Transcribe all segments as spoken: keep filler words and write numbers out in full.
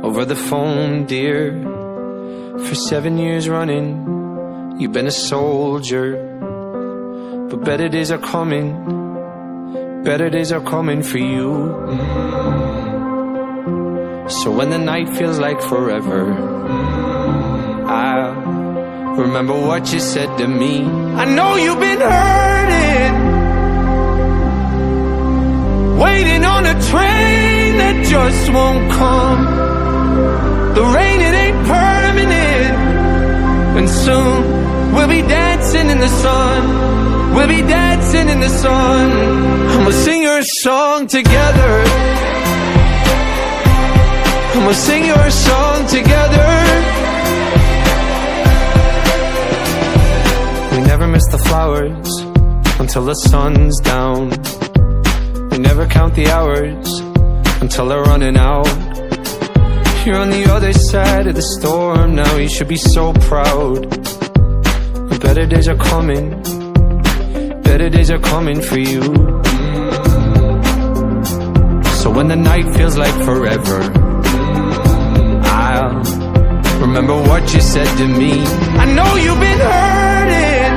over the phone, dear. For seven years running, you've been a soldier. But better days are coming, better days are coming for you. So when the night feels like forever, I'll remember what you said to me. I know you've been hurting, waiting on a train that just won't come. The rain, it ain't permanent, and soon we'll be dancing in the sun. We'll be dancing in the sun, and we'll sing your song together. And we'll sing your song together. We never miss the flowers until the sun's down. We never count the hours until they're running out. You're on the other side of the storm now, you should be so proud. The better days are coming, better days are coming for you. So when the night feels like forever, I'll remember what you said to me. I know you've been hurting,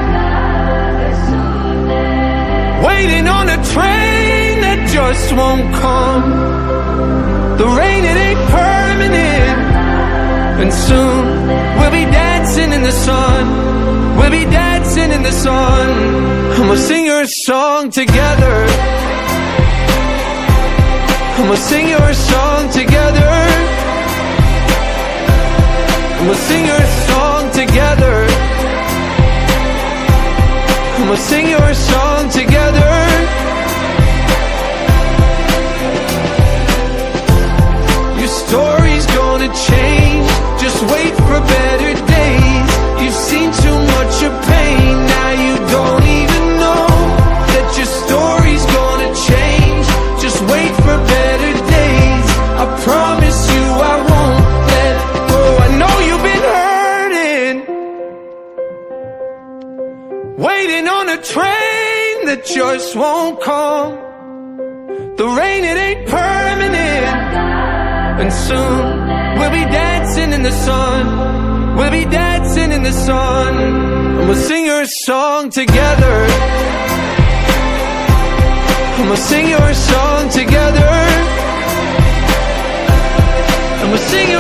waiting on a train that just won't come. The rain, it ain't permanent, and soon we'll be dancing in the sun. We'll be dancing in the sun, and we'll sing your song together. And we'll sing your song together. And we'll sing your song together. And we'll sing your song together. Your story's gonna change, just wait for better days. You've seen too much of pain, now you don't even know that your story's gonna change. Just wait for better days. I promise you I won't let go. I know you've been hurting, waiting on a train that just won't come. The rain, it ain't permanent, and soon we'll be dancing in the sun. We'll be dancing in the sun, and we'll sing your song together. And we'll sing your song together. And we'll sing your